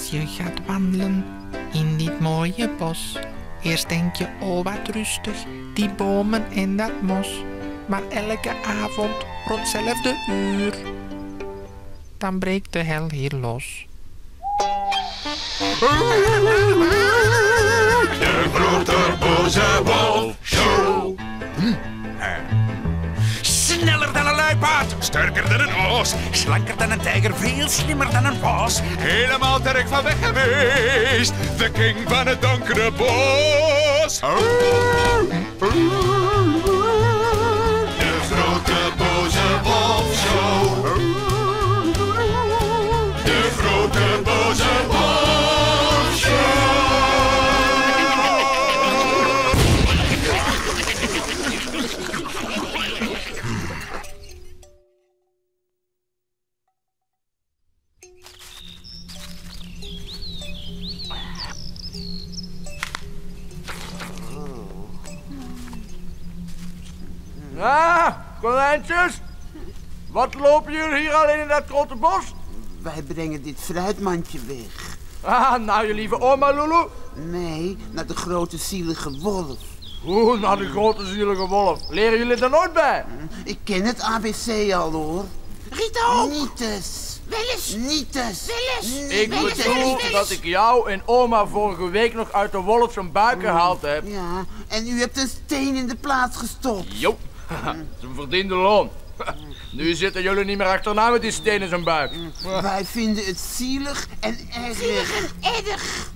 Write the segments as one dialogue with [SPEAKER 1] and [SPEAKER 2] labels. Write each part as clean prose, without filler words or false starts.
[SPEAKER 1] je gaat wandelen in dit mooie bos. Eerst denk je, oh wat rustig, die bomen en dat mos. Maar elke avond rond hetzelfde uur, dan breekt de hel hier los.
[SPEAKER 2] De grote boze wolf show. Sneller dan een luipaard, sterker dan een os, slanker dan een tijger, veel slimmer dan een vos. Helemaal terug van weg geweest, de king van het donkere bos. De grote boze wolf show. De grote boze wolf show.
[SPEAKER 3] Ah, konijntjes. Wat lopen jullie hier alleen in dat grote bos?
[SPEAKER 4] Wij brengen dit fruitmandje weg.
[SPEAKER 3] Ah, naar je lieve oma Lulu?
[SPEAKER 4] Nee, naar de grote zielige wolf.
[SPEAKER 3] Hoe, naar de grote zielige wolf? Leren jullie er nooit bij?
[SPEAKER 4] Ik ken het ABC al, hoor.
[SPEAKER 5] Rita ook.
[SPEAKER 4] Nietes.
[SPEAKER 5] Wel eens.
[SPEAKER 4] Nietes.
[SPEAKER 5] Wel eens.
[SPEAKER 3] Ik bedoel dat ik jou en oma vorige week nog uit de wolf zijn buik gehaald heb.
[SPEAKER 4] Ja, en u hebt een steen in de plaats gestopt.
[SPEAKER 3] Jo, dat is een verdiende loon. Nu zitten jullie niet meer achterna met die steen in zijn buik.
[SPEAKER 4] Wij vinden het zielig en erg.
[SPEAKER 5] Zielig en erg.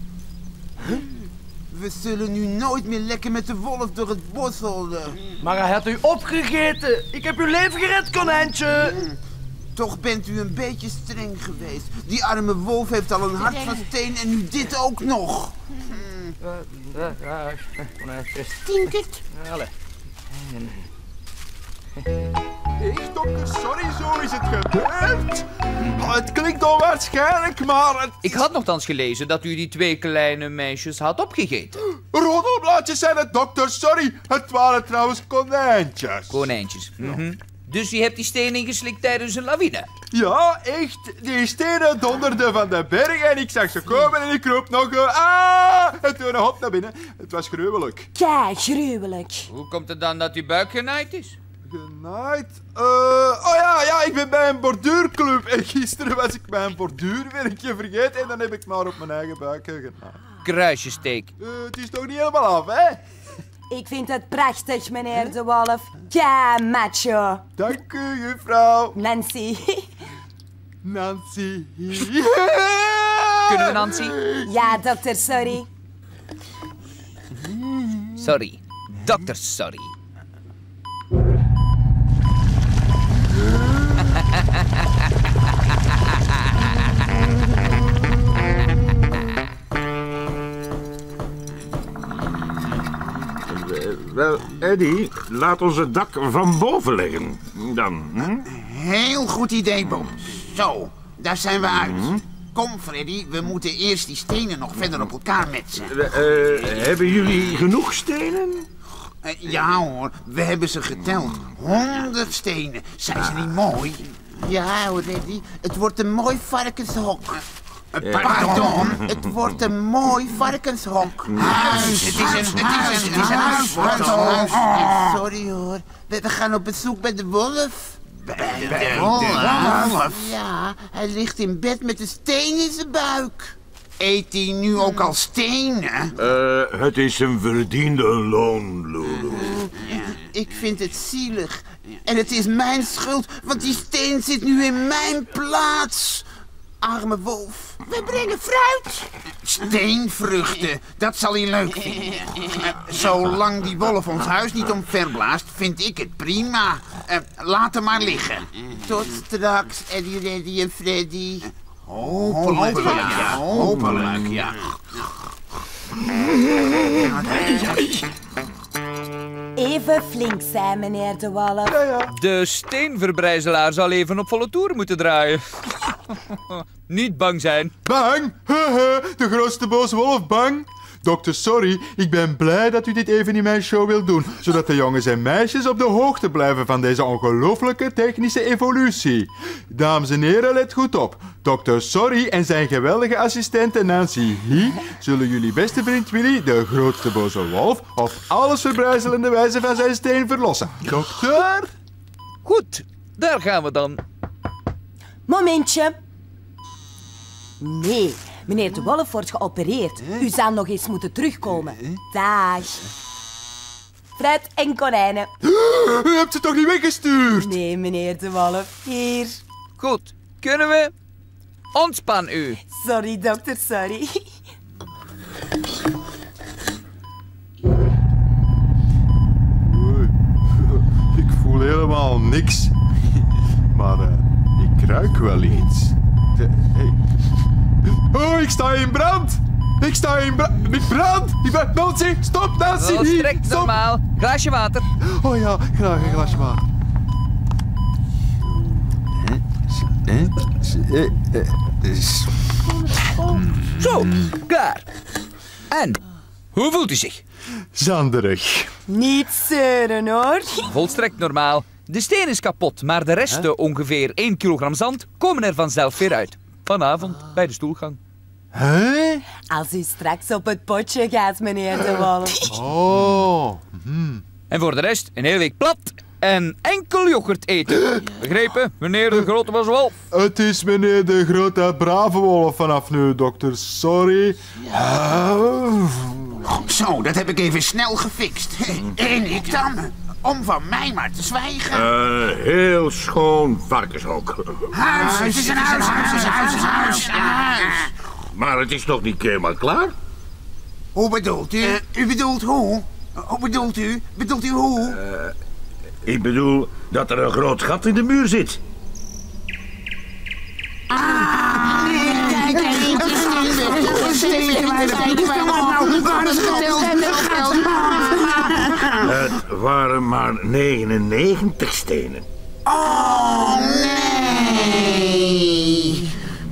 [SPEAKER 4] We zullen nu nooit meer lekker met de wolf door het bos hollen.
[SPEAKER 3] Maar hij had u opgegeten. Ik heb uw leven gered, konijntje.
[SPEAKER 4] Toch bent u een beetje streng geweest. Die arme wolf heeft al een hart van steen en nu dit ook nog.
[SPEAKER 5] Stinkt het?
[SPEAKER 6] Ik, dokter, sorry, zo is het gebeurd. Het klinkt onwaarschijnlijk, maar het...
[SPEAKER 7] Ik had nogthans gelezen dat u die 2 kleine meisjes had opgegeten.
[SPEAKER 6] Rodelblaadjes zijn het, dokter, sorry. Het waren trouwens konijntjes.
[SPEAKER 7] Konijntjes. Dus u hebt die steen ingeslikt tijdens een lawine?
[SPEAKER 6] Ja, echt. Die stenen donderden van de berg en ik zag ze komen en ik roep nog... En toen een hop naar binnen. Het was gruwelijk.
[SPEAKER 8] Kijk, gruwelijk.
[SPEAKER 7] Hoe komt het dan dat uw buik genaaid is?
[SPEAKER 6] Genaaid? Ja, ik ben bij een borduurclub. En gisteren was ik mijn borduurwerkje vergeten en dan heb ik maar op mijn eigen buik genaaid.
[SPEAKER 7] Kruisjesteek.
[SPEAKER 6] Het is toch niet helemaal af, hè?
[SPEAKER 8] Ik vind het prachtig, meneer de Wolf. Ja, macho.
[SPEAKER 6] Dank u, juffrouw.
[SPEAKER 8] Nancy.
[SPEAKER 6] Nancy.
[SPEAKER 7] Kunnen we Nancy?
[SPEAKER 8] Ja, dokter, sorry.
[SPEAKER 7] Sorry. Dokter, sorry.
[SPEAKER 9] Wel, Eddie, laat ons het dak van boven leggen. Dan,
[SPEAKER 4] Heel goed idee, Bob. Zo, daar zijn we uit. Kom, Freddy, we moeten eerst die stenen nog verder op elkaar metsen.
[SPEAKER 9] Hebben jullie genoeg stenen?
[SPEAKER 4] Ja hoor, we hebben ze geteld. 100 stenen. Zijn ze niet mooi? Ja hoor, Freddy. Het wordt een mooi varkenshok. Pardon, het wordt een mooi varkenshok. Huis, het is een huis. Sorry hoor, we gaan op bezoek bij de wolf. Bij de wolf? Ja, hij ligt in bed met een steen in zijn buik. Eet hij nu ook al stenen?
[SPEAKER 9] Het is een verdiende loon, Lulu.
[SPEAKER 4] Ik vind het zielig. En het is mijn schuld, want die steen zit nu in mijn plaats. Arme wolf.
[SPEAKER 5] We brengen fruit.
[SPEAKER 4] Steenvruchten, dat zal hij leuk vinden. Zolang die wolf ons huis niet omverblaast, vind ik het prima. Laat hem maar liggen. Tot straks, Eddie, Reddy en Freddy. Hopelijk, ja. Hopelijk, ja.
[SPEAKER 8] Even flink zijn, meneer de Wolf.
[SPEAKER 7] De steenverbrijzelaar zal even op volle toer moeten draaien. Niet bang zijn.
[SPEAKER 6] Bang? De grootste boze wolf bang? Dokter Sorry, ik ben blij dat u dit even in mijn show wilt doen, zodat de jongens en meisjes op de hoogte blijven van deze ongelooflijke technische evolutie. Dames en heren, let goed op. Dokter Sorry en zijn geweldige assistente Nancy Hee zullen jullie beste vriend Willy, de grootste boze wolf, op alles verbrijzelende wijze van zijn steen verlossen. Dokter?
[SPEAKER 7] Goed, daar gaan we dan.
[SPEAKER 8] Momentje. Nee, meneer de Wolf wordt geopereerd. U zal nog eens moeten terugkomen. Dag. Fruit en konijnen.
[SPEAKER 6] U hebt ze toch niet weggestuurd?
[SPEAKER 8] Nee, meneer de Wolf. Hier.
[SPEAKER 7] Goed, kunnen we? Ontspan u.
[SPEAKER 8] Sorry, dokter, sorry.
[SPEAKER 6] Ik voel helemaal niks. Maar ik ruik wel iets. Hey. Oh, ik sta in brand! Ik sta in brand! Ik brand! Nancy, stop, Nancy!
[SPEAKER 7] Wel strikt
[SPEAKER 6] Stop.
[SPEAKER 7] normaal. Glaasje water.
[SPEAKER 6] Oh ja, graag een glasje water.
[SPEAKER 7] Zo, klaar. En, hoe voelt u zich?
[SPEAKER 6] Zanderig.
[SPEAKER 8] Niet zeuren, hoor.
[SPEAKER 7] Volstrekt normaal. De steen is kapot, maar de resten, ongeveer 1 kilogram zand, komen er vanzelf weer uit. Vanavond, bij de stoelgang.
[SPEAKER 6] Hè?
[SPEAKER 8] Als u straks op het potje gaat, meneer de Wolf.
[SPEAKER 6] Oh.
[SPEAKER 7] En voor de rest, een hele week plat en enkel yoghurt eten. Begrepen, meneer de grote boze wolf?
[SPEAKER 6] Het is meneer de grote brave wolf vanaf nu, dokter Sorry.
[SPEAKER 4] Zo, dat heb ik even snel gefixt. En ik dan? Om van mij maar te zwijgen.
[SPEAKER 9] Heel schoon varkenshok.
[SPEAKER 4] Huis, het is een huis.
[SPEAKER 9] Maar het is nog niet helemaal klaar?
[SPEAKER 4] Hoe bedoelt u? U bedoelt hoe? Hoe bedoelt u? Bedoelt u hoe?
[SPEAKER 9] Ik bedoel dat er een groot gat in de muur zit. Het waren maar 99 stenen.
[SPEAKER 4] Oh, nee.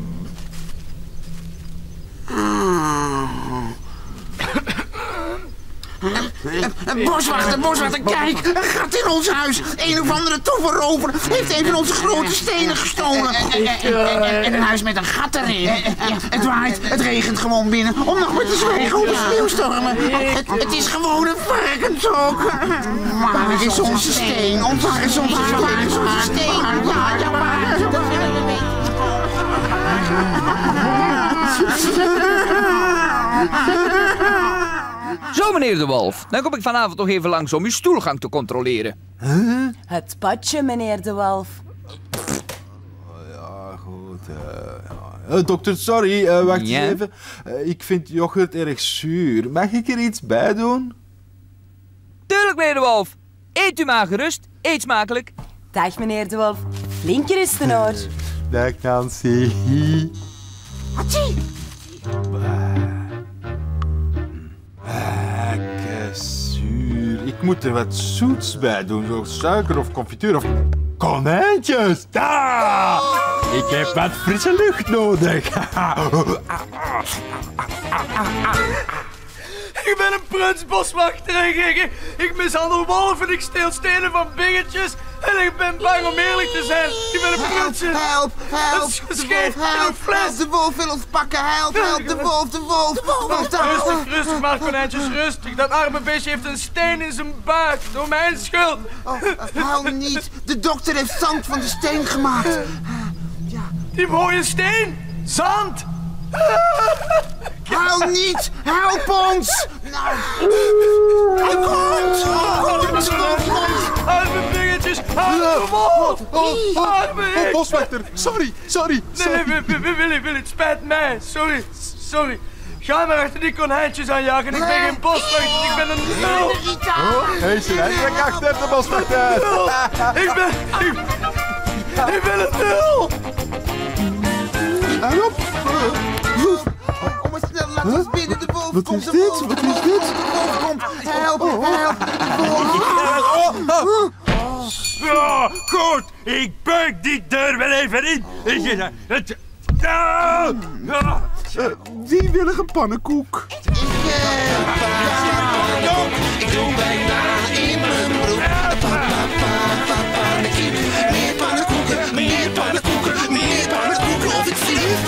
[SPEAKER 4] Boswachter, kijk! Een gat in ons huis! Een of andere toverrover heeft een van onze grote stenen gestolen. En een huis met een gat erin. Het waait, het regent gewoon binnen. Om nog maar te zwijgen over sneeuwstormen. Het is gewoon een varkenshok. Waar is onze steen? Waar is onze steen? Ja, waar is onze
[SPEAKER 7] Zo, meneer de Wolf. Dan kom ik vanavond nog even langs om uw stoelgang te controleren.
[SPEAKER 8] Het potje, meneer de Wolf.
[SPEAKER 6] Ja, goed. Dokter Sorry, wacht eens even. Ik vind yoghurt erg zuur. Mag ik er iets bij doen?
[SPEAKER 7] Tuurlijk, meneer de Wolf. Eet u maar gerust. Eet smakelijk.
[SPEAKER 8] Dag, meneer de Wolf. Flink rusten, hoor.
[SPEAKER 6] Dag, Nancy. Zuur. Ik moet er wat zoets bij doen, zoals suiker of confituur of konijntjes. Da! Ik heb wat frisse lucht nodig.
[SPEAKER 3] Ik ben een prutsboswachter. Ik mishandel wolven, ik steel stenen van biggetjes. En ik ben bang om eerlijk te zijn. Ik ben een prutser.
[SPEAKER 4] Help!
[SPEAKER 3] Het is gescheept in een fles.
[SPEAKER 4] De wolf wil ons pakken. Help! De wolf!
[SPEAKER 3] Rustig maar, konijntjes, rustig. Dat arme beestje heeft een steen in zijn buik. Door mijn schuld.
[SPEAKER 4] Huil niet. De dokter heeft zand van de steen gemaakt.
[SPEAKER 3] Die mooie steen. Zand.
[SPEAKER 4] Huil niet. Help ons. Hij komt.
[SPEAKER 3] Arme dingetjes. Arme wolf. Arme ik.
[SPEAKER 6] Boswachter, sorry.
[SPEAKER 3] Nee, Willy, het spijt mij. Sorry. Ga maar achter die konijntjes aanjagen. Ik ben geen boswachter, ik ben een nul.
[SPEAKER 6] Hij is er eindelijk achter de boswachter.
[SPEAKER 3] Ik ben een nul.
[SPEAKER 6] En op.
[SPEAKER 4] Kom maar snel, laat ons binnen. De wolf komt.
[SPEAKER 6] Wat is dit?
[SPEAKER 4] De wolf komt. Help.
[SPEAKER 9] Ja, goed. Ik buik die deur wel even in.
[SPEAKER 6] Die willige pannenkoek.
[SPEAKER 4] Ik doe bijna in mijn broek. Pannenkoeken. Meer pannenkoeken, meer pannenkoeken, meer pannenkoeken of ik vlieg.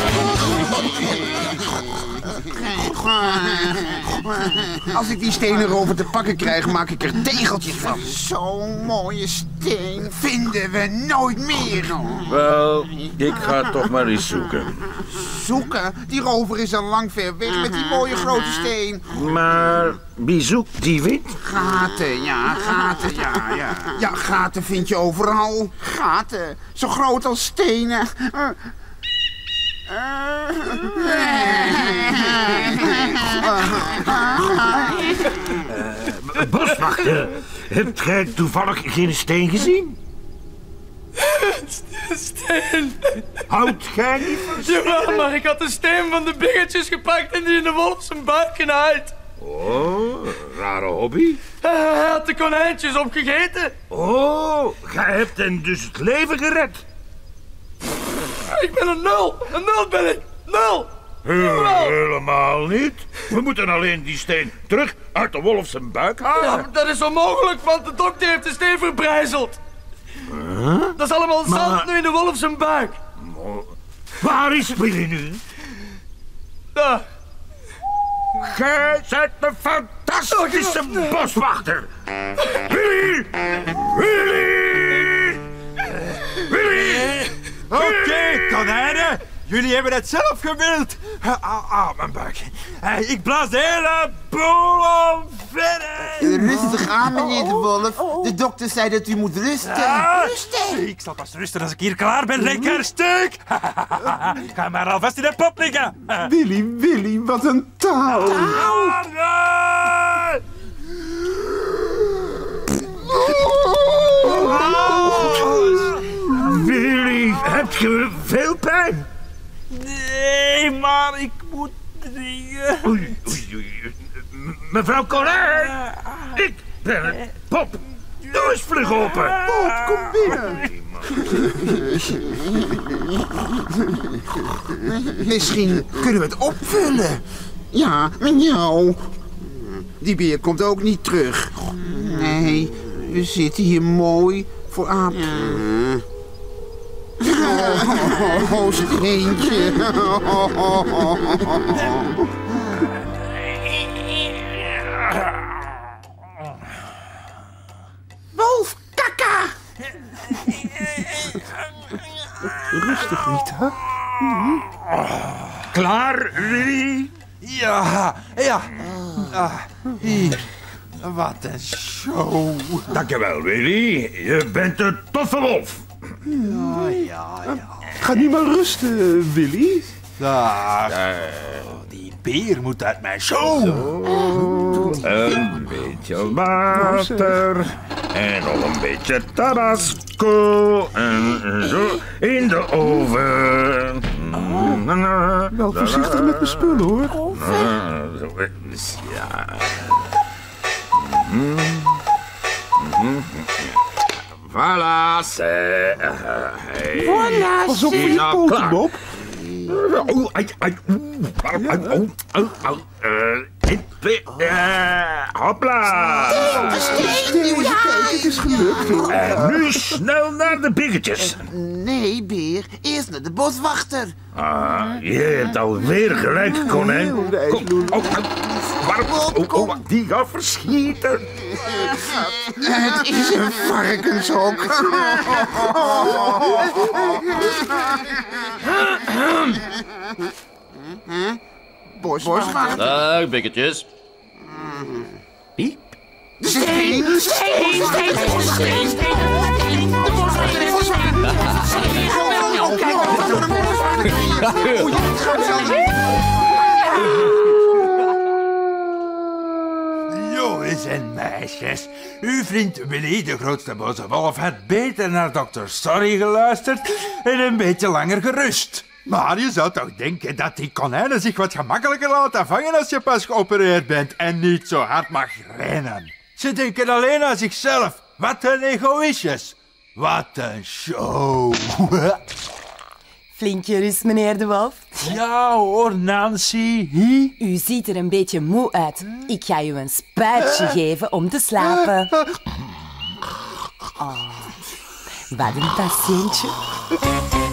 [SPEAKER 10] Als ik die stenen rover te pakken krijg, maak ik er tegeltjes van.
[SPEAKER 4] Zo'n mooie steen vinden we nooit meer.
[SPEAKER 9] Wel, ik ga toch maar eens zoeken.
[SPEAKER 4] Zoeken? Die rover is al lang ver weg met die mooie grote steen.
[SPEAKER 9] Maar wie zoekt die wit?
[SPEAKER 4] Gaten, ja, ja. Ja, gaten vind je overal. Gaten, zo groot als stenen.
[SPEAKER 9] Boswachter, hebt gij toevallig geen steen gezien?
[SPEAKER 3] Steen.
[SPEAKER 9] Houdt gij niet van steen?
[SPEAKER 3] Jawel, maar ik had de steen van de biggetjes gepakt en die in de wolf zijn buik genaaid.
[SPEAKER 9] Oh, rare hobby.
[SPEAKER 3] Hij had de konijntjes opgegeten.
[SPEAKER 9] Oh, gij hebt hen dus het leven gered.
[SPEAKER 3] Ik ben een nul. Een nul ben ik. Nul.
[SPEAKER 9] Helemaal niet. We moeten alleen die steen terug uit de wolf zijn buik halen.
[SPEAKER 3] Ja, dat is onmogelijk, want de dokter heeft de steen verbrijzeld. Dat is allemaal zand nu in de wolf zijn buik.
[SPEAKER 9] Waar is Willy nu?
[SPEAKER 3] Daar.
[SPEAKER 9] Gij bent een fantastische boswachter. Willy! Willy! Willy!
[SPEAKER 6] Oké, konijnen. Jullie hebben het zelf gewild. Mijn buik. Ik blaas de hele boel omverder.
[SPEAKER 4] Rustig aan, meneer de wolf. De dokter zei dat u moet rusten. Rusten!
[SPEAKER 6] Ik zal pas rusten als ik hier klaar ben. Lekker stuk. Ga maar alvast in de pop liggen.
[SPEAKER 10] Willy, wat een touw.
[SPEAKER 9] Willy, heb je veel pijn?
[SPEAKER 6] Nee, maar ik moet dringen.
[SPEAKER 9] Oei. Mevrouw Konijn, ik ben het. Pop, doe eens vlug open.
[SPEAKER 10] Pop, kom binnen.
[SPEAKER 4] Misschien kunnen we het opvullen. Ja, met jou. Die beer komt ook niet terug. Nee, we zitten hier mooi voor aap. Oh, steentje. Wolf, kaka.
[SPEAKER 10] Rustig, Rita.
[SPEAKER 9] Klaar, Willy?
[SPEAKER 6] Ja. Hier. Wat een show.
[SPEAKER 9] Dankjewel, Willy. Je bent een toffe wolf.
[SPEAKER 6] Ja.
[SPEAKER 10] Ga nu maar rusten, Willy.
[SPEAKER 6] Dag. Die beer moet uit mijn show.
[SPEAKER 9] Een beetje water en nog een beetje tabasco en zo in de oven.
[SPEAKER 10] Wel voorzichtig met mijn spullen, hoor.
[SPEAKER 9] Ja. Voilà,
[SPEAKER 10] Pas op voor je poten, Bob.
[SPEAKER 9] Hopla!
[SPEAKER 10] Kijk, het is gelukt.
[SPEAKER 9] En nu snel naar de biggetjes.
[SPEAKER 4] Nee, beer. Eerst naar de boswachter.
[SPEAKER 9] Je hebt alweer gelijk, konijn. Kom, waarom? Die gaat verschieten.
[SPEAKER 4] Het is een varkenshok. Boswachter.
[SPEAKER 11] Dag, biggetjes.
[SPEAKER 4] Steen. De boswachter is
[SPEAKER 6] Jongens en meisjes, uw vriend Willy, de grootste boze wolf, had beter naar dokter Sorry geluisterd en een beetje langer gerust. Maar je zou toch denken dat die konijnen zich wat gemakkelijker laten vangen als je pas geopereerd bent en niet zo hard mag rennen. Ze denken alleen aan zichzelf. Wat een egoïstjes. Wat een show.
[SPEAKER 8] Flink gerust, meneer de Wolf.
[SPEAKER 11] Ja hoor, Nancy. Hi.
[SPEAKER 8] U ziet er een beetje moe uit. Ik ga u een spuitje geven om te slapen. Oh, wat een patiëntje.